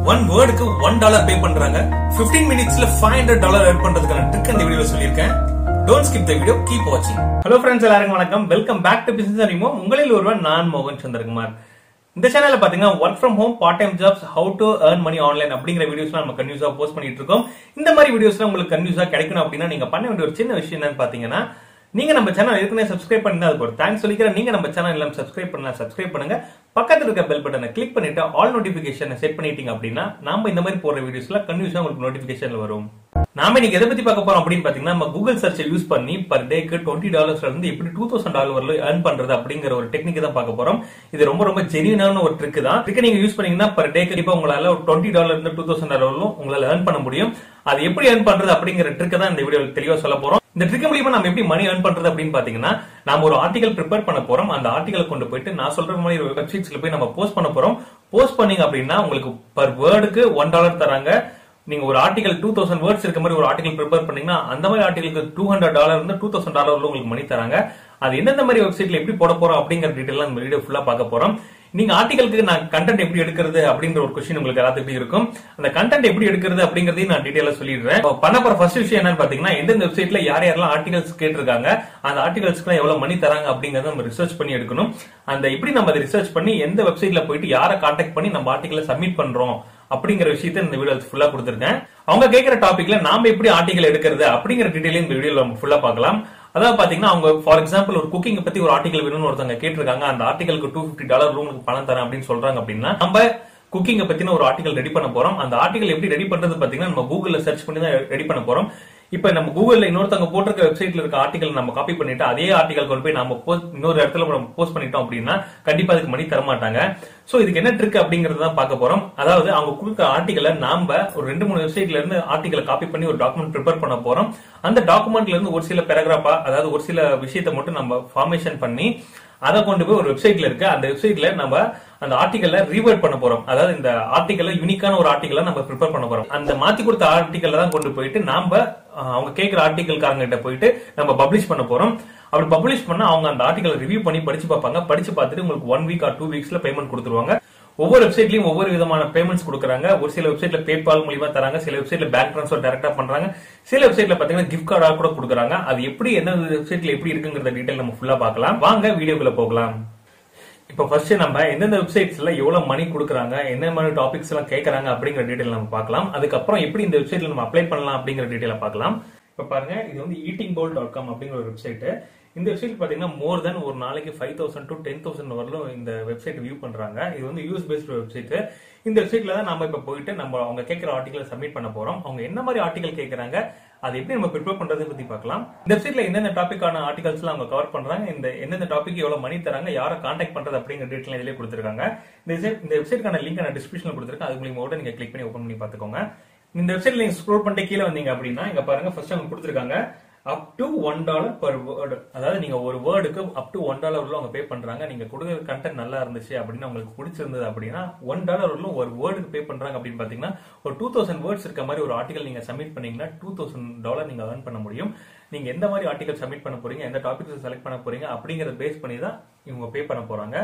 One வேர்டுக்கு $1 பே பண்றாங்க. 15 மினிட்ஸ்ல $500 earn பண்றதுக்கான ட்ரிக் இந்த வீடியோல சொல்லியிருக்கேன். Don't skip the video, keep watching. Hello friends, எல்லாருக்கும் வணக்கம். வெல்கம் பேக் டு பிசினஸ் அண்ட் ரிமோ. உங்களில் ஒருவன் நான் மோகன் சந்திரகுமார். இந்த சேனல்ல பாத்தீங்கன்னா work from home, part time jobs, how to earn money online அப்படிங்கிற வீடியோஸ்லாம் நம்ம கன்யூஸா போஸ்ட் பண்ணிட்டு இருக்கோம். இந்த மாதிரி வீடியோஸ்லாம் உங்களுக்கு கன்யூஸா கிடைக்கணும் அப்படின்னா நீங்க பண்ண வேண்டிய ஒரு சின்ன விஷயம் என்னன்னு பாத்தீங்கன்னா, நீங்க நம்ம சேனல் ஏற்கனவே சப்ஸ்கிரைப் பண்ணி அதுக்கு ஒரு தேங்க்ஸ் சொல்லிக்கிறேன். நீங்க நம்ம சேனல் எல்லாம் சப்ஸ்கிரைப் பண்ணுங்க. பக்கத்துல இருக்க பெல் பட்டனை கிளிக் பண்ணிட்டு ஆல் நோட்டிபிகேஷனை செட் பண்ணிட்டீங்க அப்படின்னா நாம இந்த மாதிரி போடுற வீடியோஸ்ல கன்யூஸா உங்களுக்கு நோட்டிபிகேஷன்ல வரும். நாம இன்னைக்கு எதை பத்தி பார்க்க போறோம் அப்படின்னு பாத்தீங்கன்னா, நம்ம கூகுள் சர்ச்சை யூஸ் பண்ணி பர் டேக்கு $20 இருந்து எப்படி $2000 வரல ஏர்ன் பண்றது அப்படிங்கிற ஒரு டெக்னிக் தான் பார்க்க போறோம். இது ரொம்ப ரொம்ப ஜெனியூனான ஒரு ட்ரிக் தான். ட்ரிக் நீங்க யூஸ் பண்ணீங்கன்னா பர் டேக்கு கண்டிப்பா உங்களால $20 இருந்து $2000 வரலும் உங்களால ஏர்ன் பண்ண முடியும். அது எப்படி ஏர்ன் பண்றது அப்படிங்கிற ட்ரிக் தான் இந்த வீடியோல தெளிவா சொல்ல போறோம். இந்த ட்ரிக் மூலமா நம்ம எப்படி மணி ஏர்ன் பண்றது அப்படின்னு பாத்தீங்கன்னா, நாம ஒரு ஆர்டிகல் ப்ரிப்பேர் பண்ண போறோம். அந்த ஆர்டிகல் கொண்டு போயிட்டு நான் சொல்ற மாதிரி ஒரு வெப்சைட்ஸ்ல போய் நம்ம போஸ்ட் பண்ண போறோம். போஸ்ட் பண்ணீங்க அப்படின்னா உங்களுக்கு பர் வேர்டுக்கு $1 தராங்க. நீங்க ஒரு ஆர்டிகல் 2000 வேர்ட்ஸ் இருக்க மாதிரி ஒரு ஆர்டிகல் ப்ரிப்பேர் பண்ணீங்கன்னா அந்த மாதிரி ஆர்டிகலுக்கு $200 இருந்து $2000 உங்களுக்கு மணி தராங்க. அது எந்தெந்த மாதிரி வெப்சைட்ல எப்படி போட போறோம் அப்படிங்கிற டீடைல் இந்த வீடியோ ஃபுல்லா பார்க்க போறோம். நீங்க ஆர்டிகலுக்கு நான் கண்டென்ட் எப்படி எடுக்கிறது அப்படிங்கிற ஒரு கொஸ்டின் உங்களுக்கு எல்லாத்துக்கும் இருக்கும். அந்த கண்டென்ட் எப்படி எடுக்கிறது அப்படிங்கறதையும் நான் டீடைலா சொல்லிடுறேன். பண்ண போற ஃபர்ஸ்ட் விஷயம் என்னன்னு பாத்தீங்கன்னா, எந்தெந்த வெப்சைட்ல யார் யாரெல்லாம் ஆர்டிகல்ஸ் கேட்டிருக்காங்க, அந்த ஆர்டிகல்ஸ்க்கு எவ்வளவு மணி தராங்க அப்படிங்கறத நம்ம ரிசர்ச் பண்ணி எடுக்கணும். அந்த எப்படி நம்ம அதை ரிசர்ச் பண்ணி எந்த வெப்சைட்ல போயிட்டு யாரை கான்டாக்ட் பண்ணி நம்ம ஆர்டிகலை சப்மிட் பண்றோம் அப்படிங்கிற விஷயத்த இந்த வீடியோ ஃபுல்லா கொடுத்திருக்கேன். அவங்க கேட்கிற டாபிக்ல நாம எப்படி ஆர்டிகல் எடுக்கிறது அப்படிங்கிற டீடைல் இந்த வீடியோல நம்ம ஃபுல்லா பார்க்கலாம். அதாவது பாத்தீங்கன்னா, அவங்க ஃபார் எக்ஸாம்பிள் ஒரு குக்கிங் பத்தி ஒரு ஆர்டிகல் வேணும்னு ஒருத்தவங்க கேட்டிருக்காங்க. அந்த ஆர்டிகலுக்கு $250 உங்களுக்கு பணம் தரேன் அப்படின்னு சொல்றாங்க அப்படின்னா, நம்ம குக்கிங் பத்தின ஒரு ஆர்டிகல் ரெடி பண்ண போறோம். அந்த ஆர்டிகல் எப்படி ரெடி பண்றது பாத்தீங்கன்னா, நம்ம கூகுள்ல சர்ச் பண்ணி தான் ரெடி பண்ண போறோம். இப்ப நம்ம கூகுள்ல இன்னொருத்தவங்க போட்டிருக்க வெப்சைட்ல இருக்க ஆர்டிகல் நம்ம காப்பி பண்ணிட்டு அதே ஆர்டிகல் கொண்டு போய் நம்ம இன்னொரு இடத்துல நம்ம போஸ்ட் பண்ணிட்டோம் அப்படின்னா கண்டிப்பா அதுக்கு மணி தர மாட்டாங்க. சோ இதுக்கு என்ன ட்ரிக் அப்படிங்கறத பார்க்க போறோம். அதாவது அவங்க கொடுக்க ஆர்டிகலை நாம ஒரு 2-3 வெப்சைட்ல இருந்து ஆர்டிகலை காப்பி பண்ணி ஒரு டாக்குமெண்ட் ப்ரிப்பேர் பண்ண போறோம். அந்த டாக்குமெண்ட்ல இருந்து ஒரு சில பேராகிராஃபா, அதாவது ஒரு சில விஷயத்தை மட்டும் நம்ம ஃபார்மேஷன் பண்ணி அதை கொண்டு போய் ஒரு வெப்சைட்ல இருக்கு. அந்த வெப்சைட்ல நம்ம அந்த ஆர்டிகல்ல ரீவர்ட் பண்ண போறோம். அதாவது இந்த ஆர்டிகல்ல யூனிக்கான ஒரு ஆர்டிகலை நம்ம ப்ரிப்பேர் பண்ண போறோம். அந்த மாத்தி கொடுத்த ஆர்டிகல்ல தான் கொண்டு போயிட்டு நாம அவங்க கேட்கிற ஆர்டிகல்காரங்க கிட்ட போயிட்டு நம்ம பப்ளிஷ் பண்ண போறோம். அப்படி பப்ளிஷ் பண்ணா அவங்க அந்த ஆர்டிகல் ரிவ்யூ பண்ணி படிச்சு பார்ப்பாங்க. படிச்சு பார்த்துட்டு உங்களுக்கு 1 வீக் ஆர் 2 வீக்ஸ்ல பேமெண்ட் கொடுத்துருவாங்க. ஒவ்வொரு வெப்சைட்லயும் ஒவ்வொரு விதமான பேமெண்ட்ஸ் கொடுக்குறாங்க. ஒரு சில வெப்சைட்ல பேபால் மூலமா தராங்க, சில வெப்சைட்ல பேங்க் ட்ரான்ஸ்ஃபர் டைரக்டா பண்றாங்க, சில வெப்சைட்ல பாத்தீங்கன்னா கிஃப்ட் கார்டா கூட கொடுக்குறாங்க. அது எப்படி என்ன வெப்சைட்ல எப்படி இருக்குங்கிற டீடைல் நம்ம ஃபுல்லா பார்க்கலாம். வாங்க வீடியோக்குள்ள போகலாம். இப்ப ஃபர்ஸ்ட் நம்ம எந்தெந்த வெப்சைட்ஸ்ல எவ்வளவு மணி கொடுக்குறாங்க, என்ன மாதிரி டாபிக்ஸ் எல்லாம் கேட்கறாங்க அப்படிங்கிற டீடைல் நம்ம பார்க்கலாம். அதுக்கப்புறம் எப்படி இந்த வெப்சைட்ல நம்ம அப்ளை பண்ணலாம் அப்படிங்கிற டீடைல பார்க்கலாம். இப்ப பாருங்க, இது வந்து eatingbowl.com அப்படிங்கிற ஒரு வெப்சைட். இந்த வெப்சைட் பாத்தீங்கன்னா மோர் தென் ஒரு நாளைக்கு 5000 to 10,000 வரலும் இந்த வெப்சைட் வியூ பண்றாங்க. இது வந்து யூஎஸ் பேஸ்ட் வெப்சைட். இந்த வெப்சைட்ல தான் நம்ம இப்ப போயிட்டு நம்ம அவங்க கேட்கிற ஆர்டிகல் சப்மிட் பண்ண போறோம். அவங்க என்ன மாதிரி ஆர்டிகல் கேட்கறாங்க, அதை எப்படி நம்ம ப்ரிப்பேர் பண்றதை பத்தி பார்க்கலாம். இந்த வெப்சைட்ல எந்தெந்த டாபிக்கான ஆர்டிகல்ஸ் அவங்க கவர் பண்றாங்க, இந்த எந்தெந்த டாபிக் எவ்வளவு மணி தராங்க, யாரை கான்டாக்ட் பண்றது அப்படிங்கிற டீடைல் இதுலயே கொடுத்திருக்காங்க. இந்த வெப்சைட்கான லிங்க் நான் டிஸ்கிரிப்ஷன்ல கொடுத்திருக்கேன். அது மூலமா நீங்க கிளிக் பண்ணி ஓபன் பண்ணி பாத்துக்கோங்க. இந்த வெப்சைட்ல நீங்க ஸ்க்ரோல் பண்ணிட்டு கீழே வந்தீங்க அப்படின்னா இங்க பாருங்க, ஃபர்ஸ்ட் அவங்க கொடுத்திருக்காங்க up to $1 per word. அதாவது நீங்க ஒரு வேர்டுக்கு up to $1 அவங்க பே பண்றாங்க. நீங்க கொடுக்கிற கண்டென்ட் நல்லா இருந்துச்சு அப்படின்னா, உங்களுக்கு பிடிச்சிருந்தது அப்படின்னா $1 ஒரு வேர்டுக்கு பே பண்றாங்க. அப்படின்னு பாத்தீங்கன்னா ஒரு 2000 வேர்ட்ஸ் இருக்க மாதிரி ஒரு ஆர்டிகல் நீங்க சப்மிட் பண்ணீங்கன்னா $2000 நீங்க earn பண்ண முடியும். நீங்க எந்த மாதிரி ஆர்டிகல் சப்மிட் பண்ண போறீங்க, எந்த டாபிக்ஸ் செலக்ட் பண்ண போறீங்க அப்படிங்கறத பேஸ் பண்ணி தான் இவங்க பே பண்ண போறாங்க.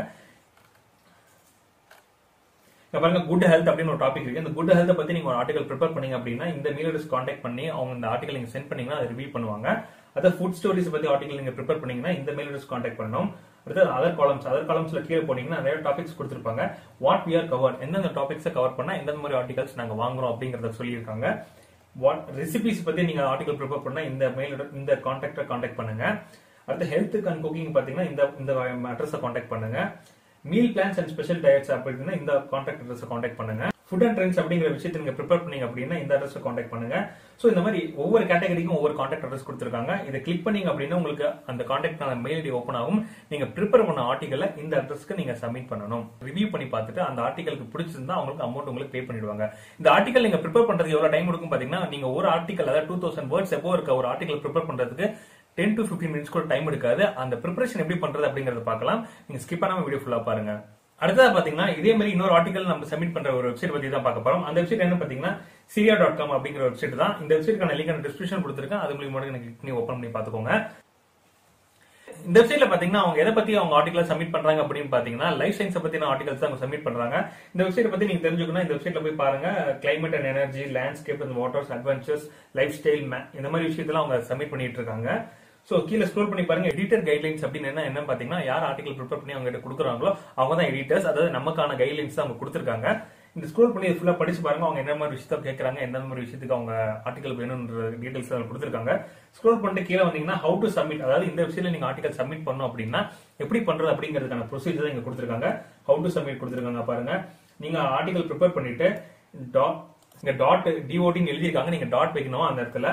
பாருங்க, குட் ஹெல்த் அப்படின்னு ஒரு டாபிக் இருக்கு. இந்த குட் ஹெல்த் பத்தி நீங்க ஒரு ஆர்டிகல் ப்ரிப்பேர் பண்ணீங்க அப்படின்னா இந்த மெயில் அட்ரஸ் கான்டாக்ட் பண்ணி அவங்க இந்த ஆர்டிகல் நீங்க சென்ட் பண்ணீங்கன்னா அதை ரிவ்யூ பண்ணுவாங்க. அதாவது ஃபுட் ஸ்டோரிஸ் பத்தி ஆர்டிகல் நீங்க ப்ரிப்பேர் பண்ணீங்கன்னா இந்த மெயில் அட்ரஸ் கான்டாக்ட் பண்ணணும். அடுத்து அதர் காலம்ஸ்ல கீழே போனீங்கன்னா நிறைய டாபிக்ஸ் கொடுத்திருப்பாங்க. வாட் வி ஆர் கவர், எந்தெந்த டாபிக்ஸ் கவர் பண்ணா எந்தெந்த மாதிரி ஆர்டிகல்ஸ் நாங்க வாங்குறோம் அப்படிங்கறத சொல்லியிருக்காங்க. வாட் ரெசிபிஸ் பத்தி நீங்க ஆர்டிகல் ப்ரிப்பேர் பண்ணா இந்த கான்டாக்ட் பண்ணுங்க. அடுத்து ஹெல்த் அண்ட் குக்கிங் பாத்தீங்கன்னா இந்த அட்ரஸை கான்டாக்ட் பண்ணுங்க. Meal plans and special diets அப்படின்னா இந்த கான்டாக்ட் அட்ரஸ் கான்டாக்ட் பண்ணுங்க. ஃபுட் அண்ட் ட்ரெண்ட்ஸ் அப்படிங்கிற விஷயத்தை நீங்க ப்ரிப்பேர் பண்ணீங்க அப்படின்னா இந்த அட்ரஸ் கான்டாக்ட் பண்ணுங்க. சோ இந்த மாதிரி ஒவ்வொரு கேட்டகரிக்கும் ஒவ்வொரு கான்டாக்ட் அட்ரஸ் கொடுத்திருக்காங்க. இதை கிளிக் பண்ணீங்க அப்படின்னா உங்களுக்கு அந்த கான்டாக்டான மெயில் ஐடி ஓபன் ஆகும். நீங்க ப்ரிப்பேர் பண்ண ஆர்டிகலை இந்த அட்ரஸ்க்கு நீங்க சப்மிட் பண்ணணும். ரிவ்யூ பண்ணி பார்த்துட்டு அந்த ஆர்டிகலுக்கு பிடிச்சிருந்தா அவங்களுக்கு அமௌண்ட் உங்களுக்கு பே பண்ணிடுவாங்க. இந்த ஆர்டிகல் நீங்க ப்ரிப்பேர் பண்றதுக்கு எவ்வளவு டைம் எடுக்கும் பாத்தீங்கன்னா, நீங்க ஒரு ஆர்டிகல் அதாவது 2000 வேர்ட்ஸ் எப்போ இருக்க ஒரு ஆர்டிகல் ப்ரிப்பேர் பண்றதுக்கு 10 to 15 மினிட்ஸ் கூட டைம் எடுக்காது. அந்த ப்ரிப்பரேஷன் எப்படி பண்றது அப்படிங்கறத பார்க்கலாம். நீங்க ஸ்கிப் பண்ணாம வீடியோ ஃபுல்லா பாருங்க. அடுத்ததா பாத்தீங்கன்னா, இதே மாதிரி இன்னொரு ஆர்டிகல் நம்ம சப்மிட் பண்ற ஒரு வெப்சைட் பத்தி தான் பார்க்க போறோம். அந்த வெப்சைட் என்ன பாத்தீங்கன்னா syria.com அப்படிங்கிற வெப்சைட் தான். இந்த வெப்சைட்கான லிங்க் நான் டிஸ்கிரிப்ஷன் கொடுத்திருக்கேன். அது மூலமா நீங்க கிளிக் பண்ணி ஓபன் பண்ணி பாத்துக்கோங்க. இந்த வெப்சைட்ல பாத்தீங்கன்னா அவங்க எதை பத்தி அவங்க ஆர்டிகல் சப்மிட் பண்றாங்க அப்படின்னு பாத்தீங்கன்னா லைஃப் சயின்ஸ் பத்தின ஆர்டிகல்ஸ் அவங்க சப்மிட் பண்றாங்க. இந்த வெப்சைட் பத்தி நீங்க தெரிஞ்சுக்கணும், இந்த வெப்சைட்ல போய் பாருங்க. Climate and energy, landscape and waters, adventures, life style, இந்த மாதிரி விஷயத்தெல்லாம் அவங்க சப்மிட் பண்ணிட்டு இருக்காங்க. சோ கீழே ஸ்க்ரோல் பண்ணி பாருங்க. எடிட்டர் கைட்லைன்ஸ் அப்படின்னு என்ன பாத்தீங்கன்னா யார் ஆர்டிகல் ப்ரிப்பேர் பண்ணி அவங்க கிட்ட கொடுக்குறாங்களோ அவங்க தான் எடிட்டர்ஸ், அதாவது நமக்கான கைட்லைன்ஸ் அவங்க கொடுத்திருக்காங்க. இந்த ஸ்க்ரோல் பண்ணி ஃபுல்லா படிச்சு பாருங்க. அவங்க என்ன மாதிரி விஷயத்த கேட்கறாங்க, எந்த மாதிரி விஷயத்துக்கு அவங்க ஆர்டிகல் வேணும்ன்ற டீடைல்ஸ் கொடுத்திருக்காங்க. ஸ்க்ரோல் பண்ணிட்டு கீழே வந்தீங்கன்னா ஹவு டு சப்மிட், அதாவது இந்த வெப்சைட்ல நீங்க ஆர்டிகல் சப்மிட் பண்ணணும் அப்படின்னா எப்படி பண்றது அப்படிங்கிறதுக்கான ப்ரொசீஜர் இங்க கொடுத்திருக்காங்க. ஹவு டு சப்மிட் கொடுத்திருக்காங்க பாருங்க. நீங்க ஆர்டிகல் ப்ரிப்பேர் பண்ணிட்டு இங்க டாட் எழுதிருக்காங்க, நீங்க டாட் வைக்கணும். அந்த இடத்துல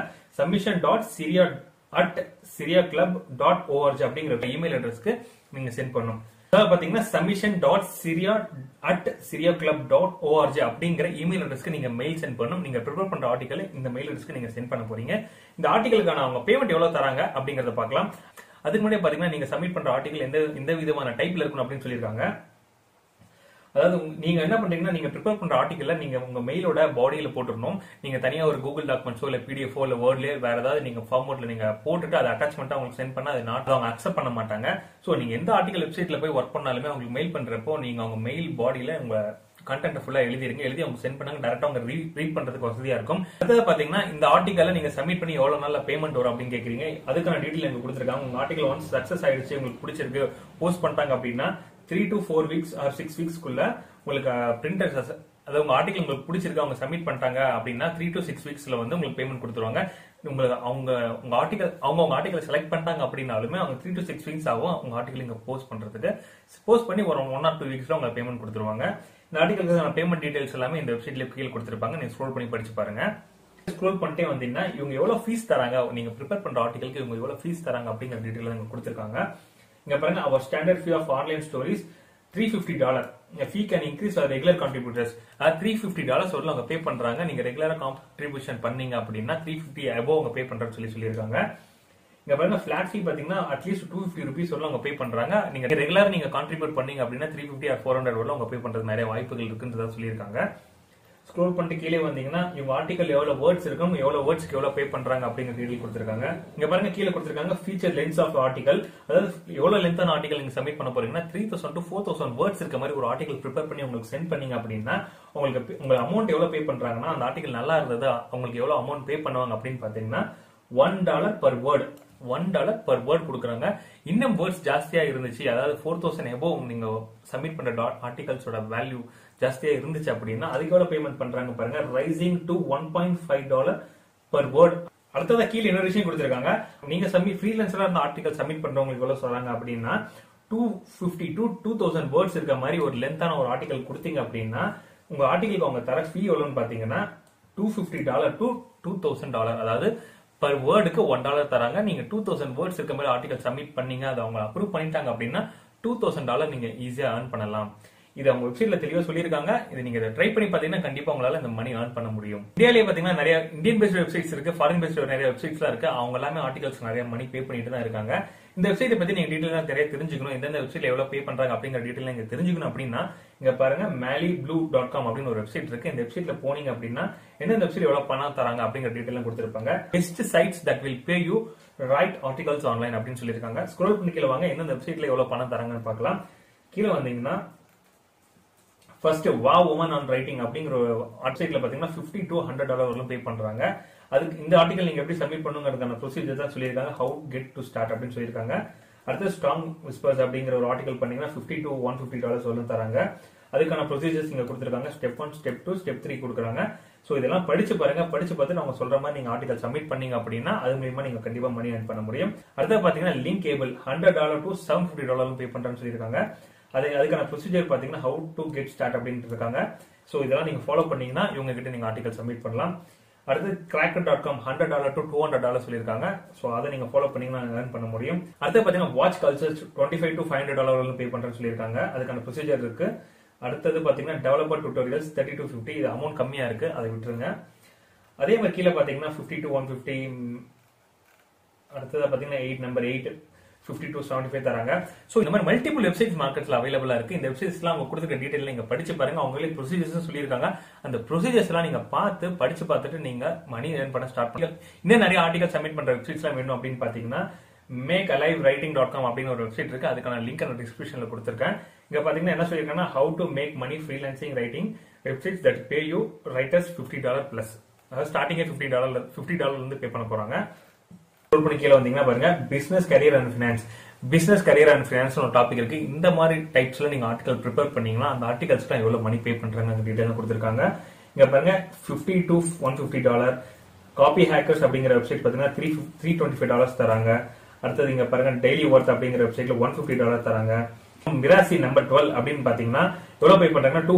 submission.syria@syriaclub.org அப்படிங்கிற இமெயில் அட்ரஸ்க்கு நீங்க சென்ட் பண்ணணும். அதாவது பாத்தீங்கன்னா submission.syria@syriaclub.org அப்படிங்கிற இமெயில் அட்ரஸ்க்கு நீங்க மெயில் சென்ட் பண்ணணும். நீங்க ப்ரிப்பேர் பண்ற ஆர்டிகல் இந்த மெயில் அட்ரஸ்க்கு நீங்க சென்ட் பண்ண போறீங்க. இந்த ஆர்டிகலுக்கான அவங்க பேமெண்ட் எவ்வளவு தராங்க அப்படிங்கறத பார்க்கலாம். அதுக்கு முன்னாடி பாத்தீங்கன்னா நீங்க சப்மிட் பண்ற ஆர்டிகல் எந்த விதமான டைப்ல இருக்கணும் அப்படின்னு சொல்லியிருக்காங்க. அதாவது நீங்க என்ன பண்றீங்கன்னா நீங்க ப்ரிப்பேர் பண்ற ஆர்டிகல்ல நீங்க உங்க மெயிலோட பாடியில போட்டுறணும். நீங்க தனியா ஒரு கூகுள் டாக்குமெண்ட்ஸோ இல்ல பிடிஎஃப் இல்ல வேர்ட்லயே வேற ஏதாவது நீங்க ஃபார்மேட்ல நீங்க போட்டுட்டு அதை அட்டாச்மெண்டா உங்களுக்கு சென்ட் பண்ணா அது அவங்க அக்செப்ட் பண்ண மாட்டாங்க. சோ நீங்க எந்த ஆர்டிகல் வெப்சைட்ல போய் ஒர்க் பண்ணாலுமே உங்களுக்கு மெயில் பண்றப்போ நீங்க அவங்க மெயில் பாடியில உங்க கண்டென்ட் ஃபுல்லா எழுதி அவங்க சென்ட் பண்ணாங்க. டைரக்டா அவங்க ரீட் பண்றதுக்கு வசதியா இருக்கும். அடுத்தது பாத்தீங்கன்னா இந்த ஆர்டிகல்ல நீங்க சப்மிட் பண்ணி எவ்வளவு நாள்ல பேமெண்ட் வரும் அப்படின்னு கேக்குறீங்க. அதுக்கான டீடைல் எங்க கொடுத்திருக்காங்க. உங்க ஆர்டிகல் ஒன்ஸ் சக்சஸ் ஆயிடுச்சு, உங்களுக்கு பிடிச்சிருக்கு, போஸ்ட் பண்ணிட்டாங்க அப்படின்னா 3 to 4 weeks or 6 weeks குள்ள உங்களுக்கு பிரிண்டர்ஸ், அதாவது உங்க ஆர்டிகல் உங்களுக்கு பிடிச்சிருக்கு, அவங்க சப்மிட் பண்ணிட்டாங்க அப்படின்னா 3 to 6 weeksல வந்து உங்களுக்கு பேமெண்ட் கொடுத்துருவாங்க. உங்களுக்கு உங்க ஆர்டிகல் செலக்ட் பண்ணிட்டாங்க அப்படின்னாலுமே அவங்க 3 to 6 weeks ஆகும் உங்க ஆர்டிகல் இங்க போஸ்ட் பண்றதுக்கு. போஸ்ட் பண்ணி ஒரு 1 or 2 weeksல உங்களுக்கு பேமெண்ட் கொடுத்துருவாங்க. இந்த ஆர்டிகலுக்கான பேமெண்ட் டீடைல்ஸ் எல்லாமே இந்த வெப்சைட்ல கீழே கொடுத்திருப்பாங்க. நீங்க ஸ்க்ரோல் பண்ணி படிச்சு பாருங்க. ஸ்க்ரோல் பண்ணிட்டே வந்தீங்கன்னா இவங்க எவ்வளவு ஃபீஸ் தராங்க, நீங்க ப்ரிப்பேர் பண்ற ஆர்டிகலுக்கு இவங்க எவ்வளவு ஃபீஸ் தராங்க அப்படிங்கிற டீடைல் இங்க கொடுத்திருக்காங்க. இங்க பாருங்க, our standard fee of online stories $350. A fee can increase for regular contributors. $350 வரல அவங்க பே பண்றாங்க. நீங்க ரெகுலரா கான்ட்ரிபியூஷன் பண்ணீங்க அப்படின்னா 350 above அவங்க பே பண்றன்னு சொல்லியிருக்காங்க. இங்க பாருங்க, ஃபிளாட் ஃபீ பாத்தீங்கன்னா அட்லீஸ்ட் $250 வரல அவங்க பே பண்றாங்க. நீங்க ரெகுலரா நீங்க கான்ட்ரிபியூட் பண்ணீங்க அப்படின்னா 350 or 400 வரல அவங்க பே பண்றது நிறைய வாய்ப்புகள் இருக்குன்றதா சொல்லியிருக்காங்க. ஸ்க்ரோல் பண்ணிட்டு கீழே வந்தீங்கன்னா இவங்க ஆர்டிகல் எவ்வளவு வேர்ட்ஸ் இருக்கும், எவ்வளவு வேர்ட்ஸ்க்கு எவ்வளவு பே பண்றாங்க அப்படிங்கிற டீடைல் கொடுத்திருக்காங்க. இங்க பாருங்க கீழே கொடுத்திருக்காங்க ஃபீச்சர் லென்த் ஆஃப் ஆர்டிகல், அதாவது எவ்வளவு லென்த்தான ஆர்டிகல் நீங்க சப்மிட் பண்ண போறீங்கன்னா 3000 to 4000 வேர்ட்ஸ் இருக்க மாதிரி ஒரு ஆர்டிகல் ப்ரிப்பேர் பண்ணி உங்களுக்கு சென்ட் பண்ணீங்க அப்படின்னா உங்களுக்கு அமௌண்ட் எவ்வளவு பே பண்றாங்கன்னா அந்த ஆர்டிகல் நல்லா இருந்தது அவங்களுக்கு எவ்வளவு அமௌண்ட் பே பண்ணுவாங்க அப்படின்னு பாத்தீங்கன்னா $1 per word. $1 per word கொடுக்குறாங்க. இன்னும் வேர்ட்ஸ் ஜாஸ்தியா இருந்துச்சு, அதாவது 4000 above நீங்க சப்மிட் பண்ற ஆர்டிகல்ஸோட வேல்யூ ஜாஸ்தியா இருந்துச்சு அப்படின்னா அதுக்கு எவ்வளவு பேமெண்ட் பண்றாங்க பாருங்க, ரைசிங் டு $1.5 per word. அடுத்ததா கீழே இன்னொரு விஷயம் கொடுத்திருக்காங்க. நீங்க ஃப்ரீலான்சரா இருந்த ஆர்டிகல் சப்மிட் பண்றவங்களுக்கு எவ்வளவு சொல்றாங்க அப்படின்னா 250 to 2000 வேர்ட்ஸ் இருக்க மாதிரி ஒரு லென்த்தான ஒரு ஆர்டிகல் கொடுத்தீங்க அப்படின்னா உங்க ஆர்டிகலுக்கு அவங்க தர ஃபீ எவ்வளவுன்னு பாத்தீங்கன்னா $250 to $2000, அதாவது பர் வேர்டுக்கு $1 தராங்க. நீங்க 2000 வேர்ட்ஸ் இருக்க மாதிரி ஆர்டிகல் சப்மிட் பண்ணீங்க, அதை அவங்க அப்ரூவ் பண்ணிட்டாங்க அப்படின்னா $2000 நீங்க ஈஸியா earn பண்ணலாம். இது அவங்க வெப்சைட்ல தெளிவா சொல்லியிருக்காங்க. இது நீங்க ட்ரை பண்ணி பாத்தீங்கன்னா கண்டிப்பா உங்களால இந்த மணி earn பண்ண முடியும். இந்தியாவிலேயே பாத்தீங்கன்னா நிறைய இந்தியன் பேஸ்ட் வெப்சைட்ஸ் இருக்கு, ஃபாரின் பேஸ்ட் நிறைய வெப்சைட்ஸ்லாம் இருக்கு. அவங்க எல்லாமே ஆர்டிகல்ஸ் நிறைய மணி பே பண்ணிட்டு தான் இருக்காங்க. இந்த வெப்சைட்டை பத்தி நீங்க டீடைலா நிறைய தெரிஞ்சுக்கணும், எந்தெந்த வெப்சைட்ல எவ்வளவு பே பண்றாங்க அப்படிங்கிற டீடைல் நீங்க தெரிஞ்சுக்கணும் அப்படின்னா இங்க பாருங்க, maliblue.com அப்படின்னு ஒரு வெப்சைட் இருக்கு. இந்த வெப்சைட்ல போனீங்க அப்படின்னா எந்தெந்த வெப்சைட் எவ்வளவு பணம் தராங்க அப்படிங்கிற டீடைல் கொடுத்திருப்பாங்க. Best sites that will pay you write articles online அப்படின்னு சொல்லியிருக்காங்க. ஸ்க்ரோல் பண்ணி கீழே வாங்க, எந்தெந்த வெப்சைட்ல எவ்வளவு பணம் தராங்கன்னு பார்க்கலாம். கீழே வந்தீங்கன்னா first Wow Women on Writing அப்படிங்கிற வெப்சைட்ல பாத்தீங்கன்னா $50 to $100 வரலும் பே பண்றாங்க. அதுக்கு இந்த ஆர்டிகல் நீங்க எப்படி சப்மிட் பண்ணுங்கிறதுக்கான ப்ரொசீஜர் தான் சொல்லியிருக்காங்க. How get to start அப்படின்னு சொல்லியிருக்காங்க. அடுத்து Strong Whispers அப்படிங்கிற ஒரு ஆர்டிகல் பண்ணீங்கன்னா $50 to $150 வரலும் தராங்க. அதுக்கான ப்ரொசீஜர்ஸ் இங்க கொடுத்திருக்காங்க. ஸ்டெப் 1, ஸ்டெப் 2, ஸ்டெப் 3 கொடுக்குறாங்க. சோ இதெல்லாம் படிச்சு பாருங்க. படிச்சு பார்த்து அவங்க சொல்ற மாதிரி நீங்க ஆர்டிகல் சப்மிட் பண்ணீங்க அப்படின்னா அது மூலமா நீங்க கண்டிப்பா மணி earn பண்ண முடியும். அடுத்து பாத்தீங்கன்னா Linkable $100 to $750 பே பண்றேன்னு சொல்லியிருக்காங்க. அதுக்கான ப்ரொசீஜர் பாத்தீங்கன்னா how to get start அப்படின்னு இருக்காங்க. சோ இதெல்லாம் நீங்க ஃபாலோ பண்ணீங்கன்னா இவங்க கிட்ட நீங்க ஆர்டிகல் சப்மிட் பண்ணலாம். அடுத்து Cracker.com $100 to $200 சொல்லியிருக்காங்க. சோ அதை நீங்க ஃபாலோ பண்ணீங்கன்னா earn பண்ண முடியும். அடுத்து பாத்தீங்கன்னா Watch Cultures $25 to $500 பே பண்றேன்னு சொல்லியிருக்காங்க. அதுக்கான ப்ரொசீஜர் இருக்கு. அடுத்தது பாத்தீங்கன்னா டெவலப்பர் டுட்டோரியல்ஸ் 30 to 50, இது அமௌண்ட் கம்மியா இருக்கு, அதை விட்டுருங்க. அதே மாதிரி கீழே பாத்தீங்கன்னா 50 to 150, அடுத்தது பாத்தீங்கன்னா நம்பர் 8 50 to 75 தராங்க. சோ இந்த மாதிரி மல்டிபிள் வெப்சைட்ஸ் மார்க்கெட்ல அவைலபிளா இருக்கு. இந்த வெப்சைட்ஸ் எல்லாம் அவங்க கொடுத்துருக்க டீடைல் நீங்க படிச்சு பாருங்க. அவங்களே ப்ரொசீஜர்ஸ் சொல்லியிருக்காங்க. அந்த ப்ரொசீஜர்ஸ் எல்லாம் நீங்க படிச்சு பார்த்துட்டு நீங்க மணி earn பண்ண ஸ்டார்ட் பண்ணுங்க. இன்னும் நிறைய ஆர்டிகல் சப்மிட் பண்ற வெப்சைட்ஸ் எல்லாம் வேணும் அப்படின்னு பாத்தீங்கன்னா makealivewriting.com அப்படின்னு ஒரு வெப்சைட் இருக்கு. அதுக்கான லிங்க் நான் டிஸ்கிரிப்ஷன்ல கொடுத்திருக்கேன். இங்க பாத்தீங்கன்னா என்ன சொல்லிருக்கேன்னா how to make money freelancing writing websites that pay you writers $50 plus. அதாவது ஸ்டார்டிங்கே $50 இருந்து பே பண்ண போறாங்க. ஸ்க்ரோல் பண்ணி கீழ வந்தீங்கன்னா பாருங்க business career and finance. Business career and finance ஒரு டாபிக் இருக்கு. இந்த மாதிரி டைப்ஸ்ல நீங்க ஆர்டிகல் ப்ரிப்பேர் பண்ணீங்கன்னா அந்த ஆர்டிகல்ஸ்க்கு எவ்வளவு மணி பே பண்றாங்க டீடைலா கொடுத்திருக்காங்க. இங்க பாருங்க $50 to $150. காப்பி ஹேக்கர்ஸ் அப்படிங்கிற வெப்சைட் பாத்தீங்கன்னா $325 தராங்க. அடுத்தது இங்க பாருங்க டெய்லி ஒர்த் அப்படிங்கிற வெப்சைட்ல $150 தராங்க. மிராசி நம்பர் 12 அப்படின்னு பாத்தீங்கன்னா எவ்வளவு பே பண்றாங்கன்னா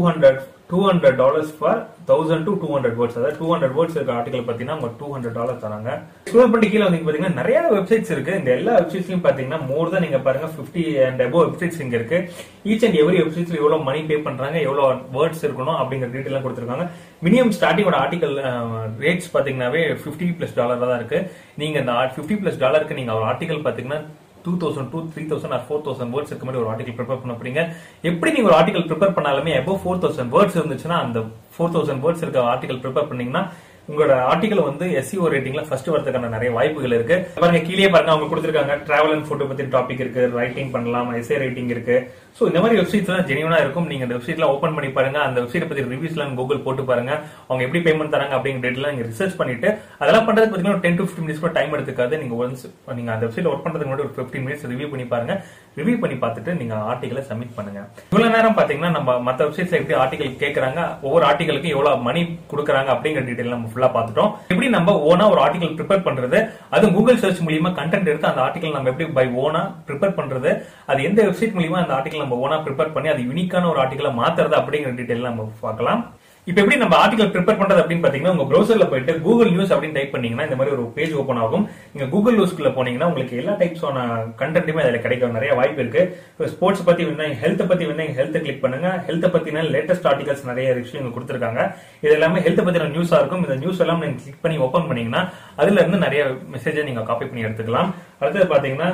$200 for 1000 to 200 words. அதாவது 200 words இருக்க ஆர்டிகல் பாத்தீங்கன்னா அவங்க $200 தராங்க. ஸ்க்ரோல் பண்ணி கீழ வந்து பாத்தீங்கன்னா நிறைய வெப்சைட்ஸ் இருக்கு. இந்த எல்லா வெப்சைட்ஸ்லயும் பாத்தீங்கன்னா மோர் தான் நீங்க பாருங்க 50 and above வெப்சைட்ஸ் இங்க இருக்கு. ஈச் அண்ட் எவரி வெப்சைட்ஸ்ல எவ்வளவு மணி பே பண்றாங்க, எவ்வளவு வேர்ட்ஸ் இருக்கணும் அப்படிங்கிற டீடைல் கொடுத்திருக்காங்க. மினிமம் ஸ்டார்டிங்கோட ஆர்டிகல் ரேட்ஸ் பாத்தீங்கன்னாவே $50+ தான் இருக்கு. நீங்க இந்த $50+ நீங்க ஒரு ஆர்டிகல் பாத்தீங்கன்னா 2000 to 3000 or 4000 words இருக்க மாதிரி ஒரு ஆர்டிகல் ப்ரிப்பேர் பண்ண போறீங்க. எப்படி நீங்க ஒரு ஆர்டிகல் ப்ரிப்பேர் பண்ணாலுமே above 4000 words இருந்துச்சுன்னா அந்த 4000 words இருக்க ஆர்டிகல் ப்ரிப்பேர் பண்ணீங்கன்னா உங்களோட ஆர்டிகல் வந்து SEO ரேட்டிங்ல ஃபர்ஸ்ட் வரதுக்கான நிறைய வாய்ப்புகள் இருக்கு. பாருங்க கீழே பாருங்க அவங்க கொடுத்திருக்காங்க டிராவல் அண்ட் போட்டோ பத்தி டாபிக் இருக்கு, ரைட்டிங் பண்ணலாம், எஸ்ஏ ரைட்டிங் இருக்கு. சோ இந்த மாதிரி வெப்சைட்ஸ் எல்லாம் ஜெனியூனா இருக்கும். நீங்க அந்த வெப்சைட்ல ஓபன் பண்ணி பாருங்க. அந்த வெப்சைட் பத்தி ரிவ்யூஸ் எல்லாம் கூகுள் போட்டு பாருங்க. அவங்க எப்படி பேமெண்ட் தராங்க அப்படிங்கிற டீடைல் நீங்க ரிசர்ச் பண்ணிட்டு அதெல்லாம் பண்றதுக்கு பாத்தீங்கன்னா 10 to 15 minutes கூட டைம் எடுத்துக்காது. நீங்க ஒன்ஸ் நீங்க அந்த வெப்சைட்ல ஒர்க் பண்றதுக்கு முன்னாடி ஒரு 15 minutes ரிவ்யூ பண்ணி பாருங்க. ரிவ்யூ பண்ணி பார்த்துட்டு நீங்க ஆர்டிகலை சப்மிட் பண்ணுங்க. இவ்வளவு நேரம் பாத்தீங்கன்னா நம்ம மத்த வெப்சைட்ஸ்ல எப்படி ஆர்டிகல் கேக்குறாங்க, ஒவ்வொரு ஆர்டிகலுக்கு எவ்வளவு மணி கொடுக்குறாங்க அப்படிங்கிற டீடைல் நம்ம ஃபுல்லா பார்த்துட்டோம். எப்படி நம்ம ஓனா ஒரு ஆர்டிகல் ப்ரிப்பேர் பண்றது, அது கூகுள் சர்ச் மூலமா கண்டென்ட் எடுத்து அந்த ஆர்டிகல் நம்ம எப்படி பை ஓனா ப்ரிப்பேர் பண்றது, அது எந்த வெப்சைட் மூலமா அந்த ஆர்டிகல் நம்ம ஓனா ப்ரிப்பேர் பண்ணி அது யூனிக்கான ஒரு ஆர்டிகலை மாத்துறது அப்படிங்கிற டீடைல் நம்ம பார்க்கலாம். இப்ப எப்படி நம்ம ஆர்டிகல் ப்ரிப்பேர் பண்றது அப்படின்னு பாத்தீங்கன்னா உங்க ப்ரௌசர்ல போயிட்டு கூகுள் நியூஸ் அப்படின்னு டைப் பண்ணீங்கன்னா இந்த மாதிரி ஒரு பேஜ் ஓபன் ஆகும். நீங்க கூகுள் நியூஸ்க்குள்ள போனீங்கன்னா உங்களுக்கு எல்லா டைப்ஸான கண்டென்ட்டுமே அதுல கிடைக்கும். நிறைய வாய்ப்பு இருக்கு. ஸ்போர்ட்ஸ் பத்தி வேணா, ஹெல்த் பத்தி வேணா ஹெல்த் கிளிக் பண்ணுங்க. ஹெல்த் பத்தின லேட்டஸ்ட் ஆர்டிகல்ஸ் நிறைய விஷயங்கள் கொடுத்திருக்காங்க. இது எல்லாமே ஹெல்த் பத்தின நியூஸா இருக்கும். இந்த நியூஸ் எல்லாம் நீங்க கிளிக் பண்ணி ஓபன் பண்ணீங்கன்னா அதுல இருந்து நிறைய மெசேஜை நீங்க காப்பி பண்ணி எடுத்துக்கலாம். அடுத்தது பாத்தீங்கன்னா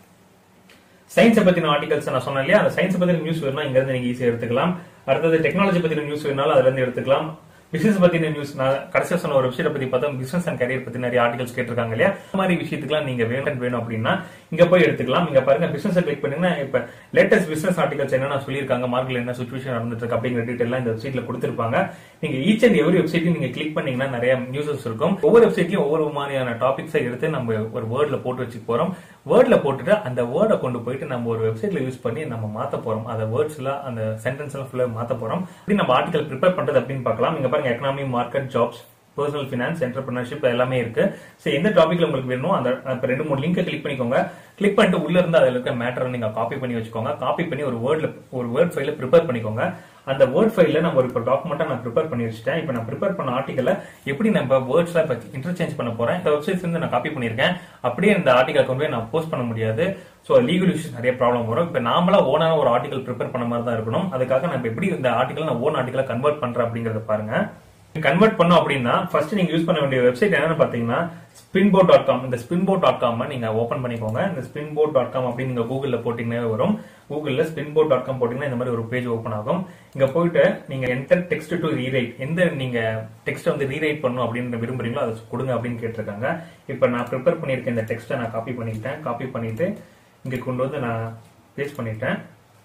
சயின்ஸ் பத்தின ஆர்டிகல்ஸ் நான் சொன்னேன் இல்லையா, அந்த சயின்ஸ் பத்தின நியூஸ் வேணும்னா இங்க இருந்து நீங்க ஈஸியா எடுத்துக்கலாம். அடுத்தது டெக்னாலஜி பத்தின நியூஸ் வேணாலும் அதுல இருந்து எடுத்துக்கலாம். பிசினஸ் பத்தின நியூஸ் நான் கடைசியா சொன்ன ஒரு வெப்சைட் பத்தி பார்த்தோம். பிசினஸ் அண்ட் கரியர் பத்தி நிறைய ஆர்டிகல்ஸ் கேட்டிருக்காங்க இல்லையா, அந்த மாதிரி விஷயத்துக்குலாம் நீங்க வேணும் அப்படின்னா இங்க போய் எடுத்துக்கலாம். இங்க பாருங்க பிசினஸ் கிளிக் பண்ணீங்கன்னா இப்ப லேட்டஸ்ட் பிசினஸ் ஆர்டிகல்ஸ் என்னென்ன சொல்லியிருக்காங்க, மார்க்கெட்ல என்ன சிச்சுவேஷன் நடந்துட்டு இருக்கு அப்படிங்கிற டீடைல் இந்த வெப்சைட்ல கொடுத்திருப்பாங்க. நீங்க ஈச் அண்ட் எவரி வெப்சைட்லையும் நீங்க கிளிக் பண்ணீங்கன்னா நிறைய நியூஸஸ் இருக்கும். ஒவ்வொரு வெப்சைட்லயும் ஒவ்வொரு மாதிரியான டாபிக்ஸை எடுத்து நம்ம ஒரு வேர்ட்ல போட்டு வச்சு போறோம். வேர்ட்ல போட்டுட்டு அந்த வேர்டை கொண்டு போயிட்டு நம்ம ஒரு வெப்சைட்ல யூஸ் பண்ணி நம்ம மாத்த போறோம். அந்த வேர்ட்ஸ் எல்லாம் அந்த சென்டென்ஸ் எல்லாம் ஃபுல்லா மாத்த போறோம். இப்படி நம்ம ஆர்டிகல் ப்ரிப்பேர் பண்றது அப்படின்னு பார்க்கலாம். இங்க பாருங்க economy, market, jobs, personal finance, entrepreneurship எல்லாமே இருக்கு. சோ எந்த டாபிக்ல உங்களுக்கு வேணும் அந்த 2-3 லிங்க் கிளிக் பண்ணிக்கோங்க. கிளிக் பண்ணிட்டு உள்ள இருந்து அதுல இருக்க மேட்டரை நீங்க காப்பி பண்ணி வச்சுக்கோங்க. காப்பி பண்ணி ஒரு வேர்ட் ஃபைல ப்ரிப்பேர் பண்ணிக்கோங்க. அந்த வேர்ட் ஃபைல்ல நம்ம ஒரு டாக்குமெண்டா நான் ப்ரிப்பேர் பண்ணி வச்சிட்டேன். இப்போ நான் ப்ரிப்பேர் பண்ண ஆர்டிகல்ல எப்படி நம்ம வேர்ட்ஸ்ல இன்டர்சேஞ்ச் பண்ண போறேன். இந்த வெப்சைட்ல இருந்து நான் காப்பி பண்ணிருக்கேன். அப்படியே இந்த ஆர்டிகல் கொண்டு போய் நான் போஸ்ட் பண்ண முடியாது. சோ லீகல் இஷ்யூஸ் நிறைய ப்ராப்ளம் வரும். இப்ப நாமளா ஓனா ஒரு ஆர்டிகல் ப்ரிப்பேர் பண்ண மாதிரி தான் இருக்கணும். அதுக்காக நம்ம எப்படி இந்த ஆர்டிகல் நான் ஓன் ஆர்டிகலை கன்வெர்ட் பண்றேன் அப்படிங்கறத பாருங்க. கன்வெர்ட் பண்ணோம் அப்படின்னா ஃபர்ஸ்ட் நீங்க யூஸ் பண்ண வேண்டிய வெப்சைட் என்னன்னு பாத்தீங்கன்னா spinboard.com. இந்த spinboard.com நீங்க ஓபன் பண்ணிக்கோங்க. இந்த spinboard.com அப்படின்னு நீங்க கூகுள்ல போட்டீங்கன்னா வரும். கூகுள்ல spinboard.com போட்டீங்கன்னா இந்த மாதிரி ஒரு பேஜ் ஓபன் ஆகும். இங்க போயிட்டு நீங்க enter text to rewrite, எந்த நீங்க டெக்ஸ்ட் வந்து ரீரைட் பண்ணணும் அப்படின்னு விரும்புறீங்களோ அதை கொடுங்க அப்படின்னு கேட்டிருக்காங்க. இப்ப நான் ப்ரிப்பேர் பண்ணிருக்கேன் இந்த டெக்ஸ்ட்டை நான் காப்பி பண்ணிட்டேன். காப்பி பண்ணிட்டு இங்க கொண்டு வந்து நான் பேஸ்ட் பண்ணிட்டேன்.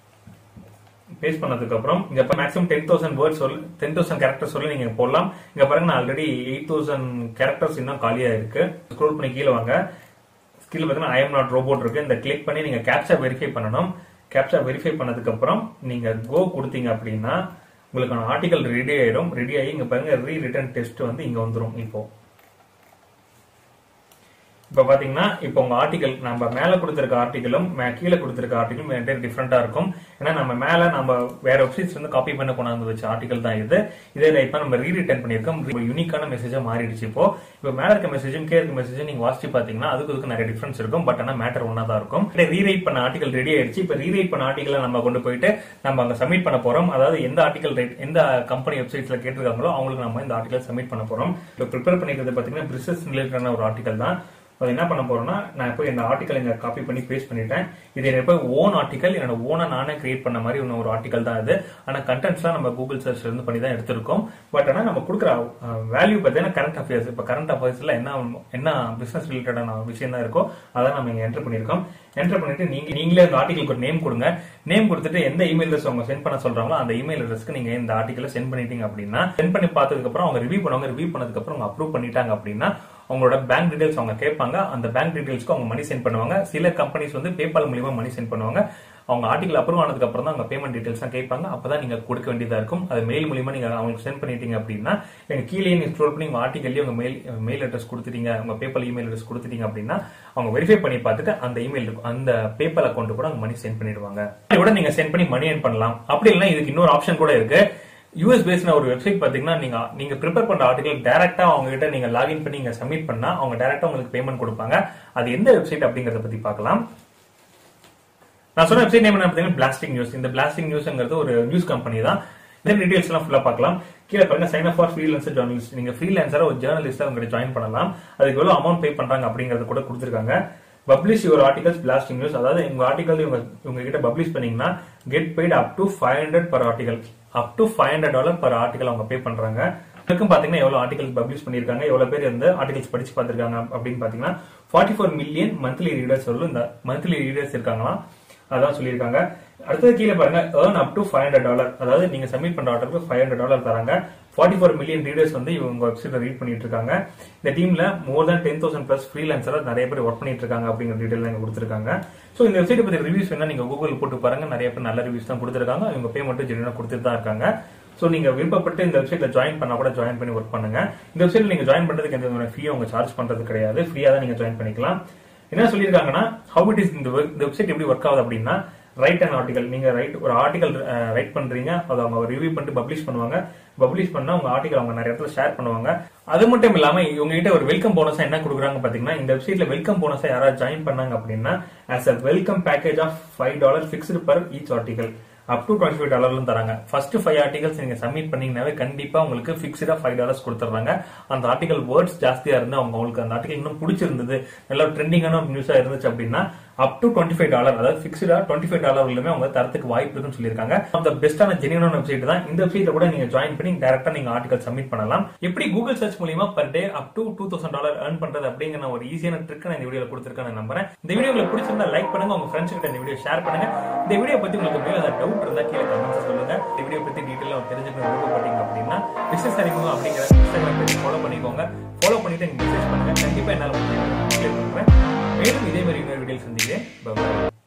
பேஸ்ட் பண்ணதுக்கு அப்புறம் இங்க மேக்ஸிமம் 10,000 வேர்ட்ஸ் 10,000 கேரக்டர்ஸ் சொல்லி நீங்க போடலாம். இங்க பாருங்க நான் ஆல்ரெடி 8,000 கேரக்டர்ஸ் இன்னும் காலியா இருக்கு. ஸ்க்ரோல் பண்ணி கீழே வாங்க. கீழே பாத்தீங்கன்னா I am not robot இருக்கு. இந்த கிளிக் பண்ணி நீங்க கேப்சா வெரிஃபை பண்ணணும். கேப்சா வெரிஃபை பண்ணதுக்கு அப்புறம் நீங்க கோ கொடுத்தீங்க அப்படின்னா உங்களுக்கான ஆர்டிகல் ரெடி ஆயிடும். ரெடி ஆகி இங்க பாருங்க ரிட்டன் டெஸ்ட் வந்து இங்க வந்துடும். இப்ப பாத்தீங்கன்னா இப்ப உங்க ஆர்டிகல் நம்ம மேல கொடுத்திருக்க ஆர்டிகலும் கீழே கொடுத்திருக்க ஆர்டிகலும் டிஃபரெண்டா இருக்கும். ஏன்னா நம்ம மேல நம்ம வேற வெப்சைட்ஸ் வந்து காப்பி பண்ண கொண்டாந்து வச்ச ஆர்டிகல் தான் இது. இதே இப்ப நம்ம ரீரிட்டன் பண்ணிருக்கோம். யூனிக்கான மெசேஜா மாறிடுச்சு. இப்போ மேல இருக்க மெசேஜும் கீழே இருக்க மெசேஜும் நீங்க வாசிச்சு பாத்தீங்கன்னா அதுக்கு நிறைய டிஃபரன்ஸ் இருக்கும். பட் ஆனா மேட்டர் ஒன்னா தான் இருக்கும். ரீரைட் பண்ண ஆர்டிகல் ரெடி ஆயிடுச்சு. இப்ப ரீரைட் பண்ண ஆர்டிகலை நம்ம கொண்டு போயிட்டு நம்ம அங்க சப்மிட் பண்ண போறோம். அதாவது எந்த ஆர்டிகல் எந்த கம்பெனி வெப்சைட்ஸ்ல கேட்டிருக்காங்களோ அவங்களுக்கு நம்ம இந்த ஆர்டிகல் சப்மிட் பண்ண போறோம். இப்போ ப்ரிப்பேர் பண்ணிக்கிறது பாத்தீங்கன்னா பிசினஸ் ரிலேட்டடான ஒரு ஆர்டிகல் தான். அது என்ன பண்ண போறோம்னா நான் போய் இந்த ஆர்டிகல் இங்க காப்பி பண்ணி பேஸ்ட் பண்ணிட்டேன். இது என்னோட ஓன் ஆர்டிகல், என்னோட ஓனா நானே கிரியேட் பண்ண மாதிரி ஒரு ஆர்டிகல் தான் இது. ஆனா கண்டென்ட்ஸ்லாம் நம்ம கூகுள் சர்ச்ல இருந்து பண்ணி தான் எடுத்திருக்கோம். பட் ஆனா நம்ம கொடுக்குற வேல்யூ பார்த்தீங்கன்னா கரண்ட் அஃபேர்ஸ். இப்ப கரண்ட் அஃபேர்ஸ்ல என்ன பிசினஸ் ரிலேட்டடான விஷயம் தான் இருக்கோ அதான் நம்ம இங்க என்டர் பண்ணிருக்கோம். என்டர் பண்ணிட்டு நீங்களே அந்த ஆர்டிகலுக்கு ஒரு நேம் கொடுங்க. நேம் கொடுத்துட்டு எந்த இமெயில் அட்ரஸ் அவங்க சென்ட் பண்ண சொல்றாங்களோ அந்த இமெயில் அட்ரஸ்க்கு நீங்க இந்த ஆர்டிகலை சென்ட் பண்ணிட்டீங்க அப்படின்னா, சென்ட் பண்ணி பார்த்ததுக்கு அப்புறம் அவங்க ரிவ்யூ பண்ணுவாங்க. ரிவ்யூ பண்ணதுக்கு அப்புறம் அவங்க அப்ரூவ் பண்ணிட்டாங்க அப்படின்னா அவங்களோட பேங்க் டீடைல்ஸ் அவங்க கேட்பாங்க. அந்த பேங்க் டீடைல்ஸ்க்கு அவங்க மணி சென்ட் பண்ணுவாங்க. சில கம்பெனிஸ் வந்து பேபால் மூலமா மணி சென்ட் பண்ணுவாங்க. அவங்க ஆர்டிகல் அப்ரூவ் ஆனதுக்கு அப்புறம் தான் அவங்க பேமெண்ட் டீடைல்ஸ் தான் கேட்பாங்க. அப்பதான் நீங்க கொடுக்க வேண்டியதா இருக்கும். அது மெயில் மூலமா நீங்க அவங்களுக்கு சென்ட் பண்ணிட்டீங்க அப்படின்னா, எங்க கீழே நீங்க ஸ்க்ரோல் பண்ணி உங்க ஆர்டிகல்ல உங்க மெயில் அட்ரஸ் கொடுத்துட்டீங்க, உங்க பேபால் இமெயில் அட்ரஸ் கொடுத்துட்டீங்க அப்படின்னா அவங்க வெரிஃபை பண்ணி பார்த்துட்டு அந்த இமெயில் அந்த பேபால் அக்கௌண்ட் கூட அவங்க மணி சென்ட் பண்ணிடுவாங்க. இதோட நீங்க சென்ட் பண்ணி மணி ஏர்ன் பண்ணலாம். அப்படி இல்லைன்னா இதுக்கு இன்னொரு ஆப்ஷன் கூட இருக்கு. யூஎஸ் பேஸ்ட் ஒரு வெப்சைட் பாத்தீங்கன்னா நீங்க ப்ரிப்பேர் பண்ற ஆர்டிகல் டைரக்டா அவங்க கிட்ட நீங்க லாகின் பண்ணி நீங்க சப்மிட் பண்ணா அவங்க டைரக்டா உங்களுக்கு பேமெண்ட் கொடுப்பாங்க. அது எந்த வெப்சைட் அப்படிங்கறத பத்தி பார்க்கலாம். நான் சொன்ன வெப்சைட் நேம் என்ன பார்த்தீங்கன்னா பிளாஸ்டிக் நியூஸ். இந்த பிளாஸ்டிக் நியூஸ்ங்கிறது ஒரு நியூஸ் கம்பெனி தான். இந்த டீடைல்ஸ் எல்லாம் ஃபுல்லா பார்க்கலாம். கீழே பாருங்க sign up for freelancer journalist. நீங்க ஃப்ரீலான்சரா ஒரு ஜர்னலிஸ்டா உங்ககிட்ட ஜாயின் பண்ணலாம். அதுக்கு எவ்வளவு அமௌண்ட் பே பண்றாங்க அப்படிங்கறது கூட கொடுத்திருக்காங்க. Publish your articles plastic news. அதாவது உங்க ஆர்டிகல் உங்க கிட்ட பப்ளிஷ் பண்ணீங்கன்னா get paid up to $500 per article. Up to $500 per article அவங்க பே பண்றாங்க. இதுக்கும் பாத்தீங்கன்னா எவ்வளவு ஆர்டிகல்ஸ் பப்ளிஷ் பண்ணிருக்காங்க, எவ்வளவு பேர் இந்த ஆர்டிகல்ஸ் படிச்சு பார்த்திருக்காங்க அப்படின்னு பாத்தீங்கன்னா 44 மில்லியன் மந்த்லி ரீடர்ஸ் இந்த மந்த்லி ரீடர்ஸ் இருக்காங்களாம். அதான் சொல்லியிருக்காங்க. அடுத்தது கீழே பாருங்க earn up to $500. அதாவது நீங்க சப்மிட் பண்ற ஆர்டருக்கு $500 தராங்க. 44 மில்லியன் ரீடர்ஸ் வந்து இவங்க வெப்சைட்ல ரீட் பண்ணிட்டு இருக்காங்க. இந்த டீம்ல more than 10,000 plus ஃப்ரீலான்சரா நிறைய பேர் ஒர்க் பண்ணிட்டு இருக்காங்க அப்படிங்கிற டீடைல் இங்க கொடுத்திருக்காங்க. சோ இந்த வெப்சைட் பத்தி ரிவ்யூஸ் வேணா நீங்க கூகுள் போட்டு பாருங்க. நிறைய பேர் நல்ல ரிவ்யூஸ் தான் கொடுத்திருக்காங்க. இவங்க பேமெண்ட் ஜெனுவனா கொடுத்துட்டு தான் இருக்காங்க. சோ நீங்க விருப்பப்பட்டு இந்த வெப்சைட்ல ஜாயின் பண்ணா கூட ஜாயின் பண்ணி ஒர்க் பண்ணுங்க. இந்த வெப்சைட்ல நீங்க ஜாயின் பண்றதுக்கு எந்த விதமான ஃபீ அவங்க சார்ஜ் பண்றது கிடையாது. ஃப்ரீயா தான் நீங்க ஜாயின் பண்ணிக்கலாம். என்ன சொல்லிருக்காங்கன்னா how it is இந்த வெப்சைட் எப்படி ஒர்க் ஆகுது அப்படின்னா, ரைட் அன் ஆர்டிகல். நீங்க ஒரு ஆர்டிகல் ரைட் பண்றீங்க, அதை அவங்க ரிவ்யூ பண்ணிட்டு பப்ளிஷ் பண்ணுவாங்க. பப்ளிஷ் பண்ணா உங்க ஆர்டிகல் அவங்க நிறைய இடத்துல ஷேர் பண்ணுவாங்க. அது மட்டும் இல்லாம உங்ககிட்ட ஒரு வெல்கம் போனஸா என்ன கொடுக்குறாங்க பாத்தீங்கன்னா, இந்த வெப்சைட்ல வெல்கம் போனஸா யாராவது ஜாயின் பண்ணாங்க அப்படின்னா as a welcome package of $5 fixed per each article up to $25 தராங்க. ஃபர்ஸ்ட் 5 ஆர்டிகல்ஸ் நீங்க சப்மிட் பண்ணீங்கன்னாவே கண்டிப்பா உங்களுக்கு பிக்ஸ்டா $5 கொடுத்துறாங்க. அந்த ஆர்டிகல் வேர்ட்ஸ் ஜாஸ்தியா இருந்து அவங்களுக்கு அந்த ஆர்டிகல் இன்னும் பிடிச்சிருந்தது, நல்ல ட்ரெண்டிங்கான நியூஸா இருந்துச்சு அப்படின்னா up to $25, அதாவது பிக்ஸ்டா $25 வரையிலுமே அவங்க தரத்துக்கு வாய்ப்பு இருக்குன்னு சொல்லியிருக்காங்க. அந்த பெஸ்டான ஜெனியூனான வெப்சைட் தான். இந்த வெப்சைட்ல கூட நீங்க ஜாயின் பண்ணி டைரக்டா நீங்க ஆர்டிகல் சப்மிட் பண்ணலாம். எப்படி கூகுள் சர்ச் மூலமா per day up to $2,000 earn பண்றது அப்படிங்கிற ஒரு ஈஸியான ட்ரிக் நான் இந்த வீடியோல கொடுத்திருக்கேன் நம்புறேன். இந்த வீடியோ உங்களுக்கு பிடிச்சிருந்தா லைக் பண்ணுங்க, உங்க ஃப்ரெண்ட்ஸ் கிட்ட இந்த வீடியோ ஷேர் பண்ணுங்க. இந்த வீடியோ பத்தி உங்களுக்கு மேல ஏதாவது டவுட் இருந்தா கீழே கமெண்ட்ஸ் சொல்லுங்க. இந்த வீடியோ பத்தி டீடைலா தெரிஞ்சுக்கணும் விருப்பப்பட்டீங்க அப்படின்னா பிசினஸ் அறிமுகம் அப்படிங்கிற இன்ஸ்டாகிராம் பேஜ் ஃபாலோ பண்ணிக்கோங்க. ஃபாலோ பண்ணிட்டு எனக்கு மெசேஜ் பண்ணுங்க. கண்டிப்பா என்னால பண்றேன். மேலும் இதே மாதிரி இன்னொரு வீடியோ சந்திக்கிறேன். பை.